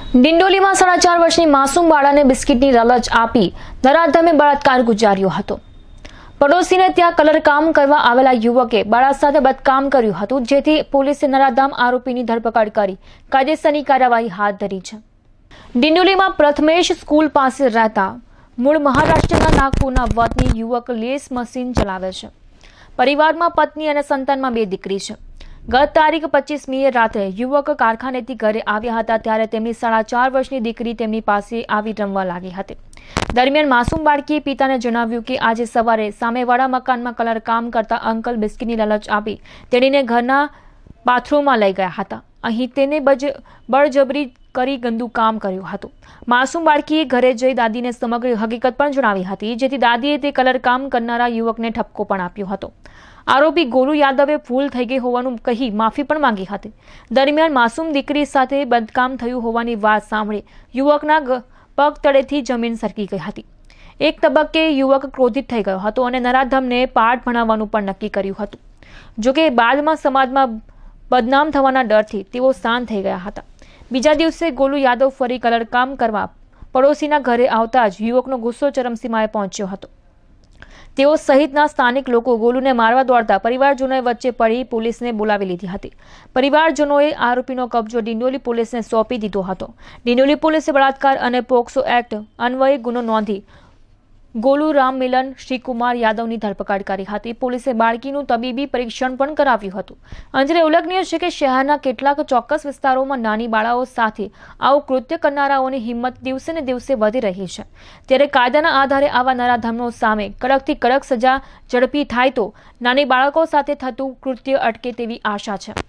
ડિંડોલીમાં 4.5 વર્ષની માસૂમ બાળાને બિસ્કિટની લાલચ આપી નરાધમે બળાત્કાર ગુજાર્યો હતો। પડોશીને ત્યાં કલર કામ કરવા આવેલા યુવકે બાળા સાથે બદકામ કર્યું હતું, જેથી પોલીસે નરાધમ આરોપીની ધરપકડ કરી કાયદેસરની કાર્યવાહી હાથ ધરી છે। ડિંડોલીમાં પ્રથમેશ સ્કૂલ પાસે રહેતા મૂળ મહારાષ્ટ્રના નાગપુરના વતની યુવક લેસ મશીન ચલાવે છે। પરિવારમાં પત્ની અને સંતાનમાં 2 દીકરી છે। ગત તારીખ 25મીએ રાત્રે યુવક કારખાનેથી ઘરે આવ્યા હતા, ત્યારે તેમની 4.5 વર્ષની દીકરી તેમની પાસે આવી રમવા લાગી હતી। દરમિયાન માસૂમ બાળકીએ પિતાને જણાવ્યું કે આજે સવારે સામેવાળા મકાનમાં કલર કામ કરતા અંકલ બિસ્કિટની લાલચ આપી તેણીને ઘરના બાથરૂમમાં લઈ ગયા હતા। અહીં તેને બળજબરી કરી ગંદુ કામ કર્યું હતું। માસૂમ બાળકીએ ઘરે જઈ દાદીને સમગ્ર હકીકત પણ જણાવી હતી, જેથી દાદીએ તે કલર કામ કરનારા યુવકને ઠપકો પણ આપ્યો હતો। આરોપી ગોલુ યાદવે ભૂલ થઈ ગઈ હોવાનું કહી માફી પણ માંગી હતી। દરમિયાન માસૂમ દીકરી સાથે બદકામ થયું હોવાની વાત સાંભળી યુવકના પગ તળેથી જમીન સરકી ગઈ હતી। એક તબક્કે યુવક ક્રોધિત થઈ ગયો હતો અને નરાધમને પાઠ ભણાવવાનું પણ નક્કી કર્યું હતું। જોકે બાદમાં સમાજમાં બદનામ થવાના ડરથી તેઓ શાંત થઈ ગયા હતા। બીજા દિવસે ગોલુ યાદવ ફરી કલર કામ કરવા પડોશીના ઘરે આવતા જ યુવકનો ગુસ્સો ચરમસીમાએ પહોંચ્યો હતો। તેઓ સહિતના સ્થાનિક લોકો ગોલુને મારવા દોડતા પરિવારજનોએ વચ્ચે પડી પોલીસને બોલાવી લીધી હતી। પરિવારજનોએ આરોપીનો કબજો ડિંડોલી પોલીસને સોંપી દીધો હતો। ડિંડોલી પોલીસે બળાત્કાર અને પોક્સો એક્ટ અન્વયે ગુનો નોંધી ગોલુ રામ મિલન શ્રીકુમાર યાદવની ધરપકડ કરી હતી। પોલીસે બાળકીનું તબીબી પરીક્ષણ પણ કરાવ્યું હતું। અંજરે ઉલ્લેખનીય છે કે શહેરના કેટલાક ચોક્કસ વિસ્તારોમાં નાની બાળાઓ સાથે આવું કૃત્ય કરનારાઓની હિંમત દિવસે ને દિવસે વધી રહી છે, ત્યારે કાયદાના આધારે આવા નરાધમો સામે કડકથી કડક સજા ઝડપી થાય તો નાની બાળકો સાથે થતું કૃત્ય અટકે તેવી આશા છે।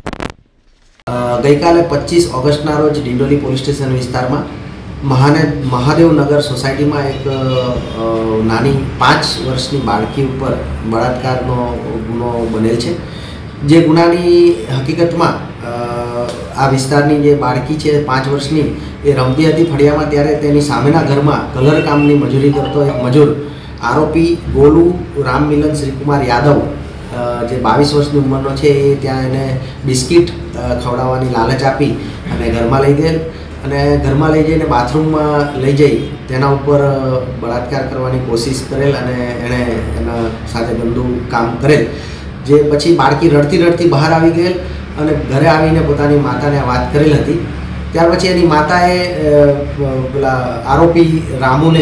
ગઈકાલે 25 ઓગસ્ટના રોજ ડિંડોલી પોલીસ સ્ટેશન વિસ્તારમાં મહાદેવનગર સોસાયટીમાં એક નાની 5 વર્ષની બાળકી ઉપર બળાત્કારનો ગુનો બનેલ છે। જે ગુનાની હકીકતમાં આ વિસ્તારની જે બાળકી છે 5 વર્ષની એ રમતી હતી ફળિયામાં, ત્યારે તેની સામેના ઘરમાં કલર કામની મજૂરી કરતો એક મજૂર આરોપી ગોલુ રામ મિલન શ્રીકુમાર યાદવ જે 22 વર્ષની ઉંમરનો છે, એ ત્યાં એને બિસ્કિટ ખવડાવવાની લાલચ આપી અને ઘરમાં લઈ ગયેલ અને ઘરમાં લઈ જઈને બાથરૂમમાં લઈ જઈ તેના ઉપર બળાત્કાર કરવાની કોશિશ કરેલ અને એણે એના સાથે ગંદુ કામ કરેલ। જે પછી બાળકી રડતી રડતી બહાર આવી ગયેલ અને ઘરે આવીને પોતાની માતાને વાત કરેલ હતી। ત્યાર પછી એની માતાએ પેલા આરોપી રામુને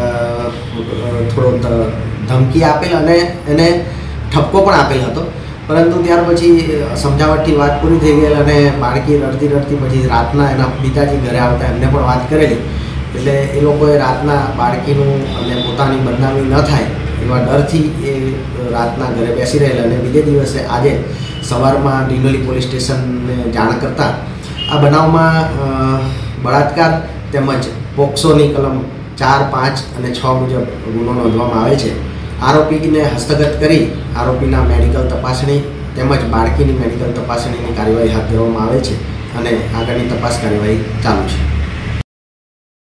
થોડો ધમકી આપેલ અને એને ઠપકો પણ આપેલ હતો, પરંતુ ત્યાર પછી સમજાવટથી વાત પૂરી થઈ ગયેલ અને બાળકી રડતી રડતી પછી રાતના એના પિતાજી ઘરે આવતા એમને પણ વાત કરેલી। એટલે એ લોકોએ રાતના બાળકીનું અને પોતાની બદનામી ન થાય એવા ડરથી એ રાતના ઘરે બેસી રહેલા અને બીજે દિવસે આજે સવારમાં ડિંડોલી પોલીસ સ્ટેશનને જાણ કરતાં આ બનાવમાં બળાત્કાર તેમજ પોક્સોની કલમ 4, 5 અને 6 મુજબ ગુનો નોંધવામાં આવેલ છે। આરોપીને હસ્તગત કરી આરોપીના મેડિકલ તપાસણી તેમજ બાળકીની મેડિકલ તપાસણીની કાર્યવાહી હાથ ધરવામાં આવે છે અને આગળની તપાસ કાર્યવાહી ચાલુ છે।